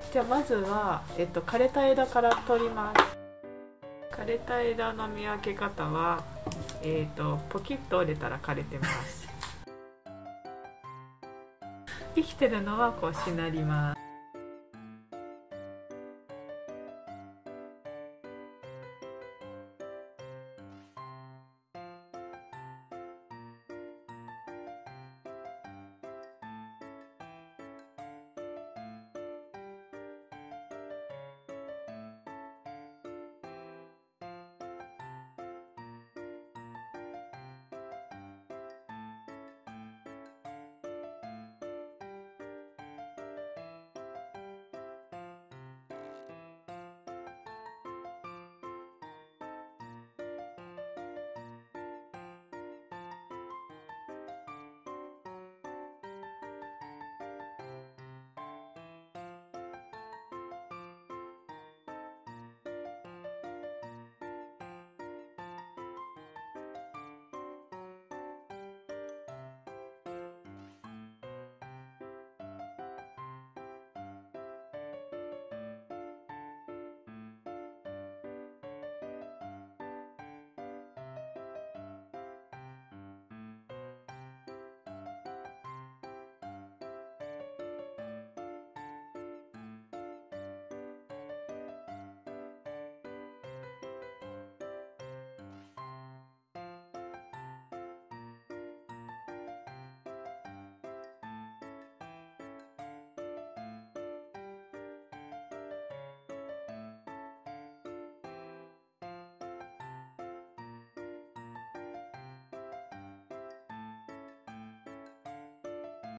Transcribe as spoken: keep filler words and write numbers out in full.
じゃあまずは、えっと、枯れた枝から取ります。枯れた枝の見分け方は、えっと、ポキッと折れたら枯れてます。生きてるのはこうしなります。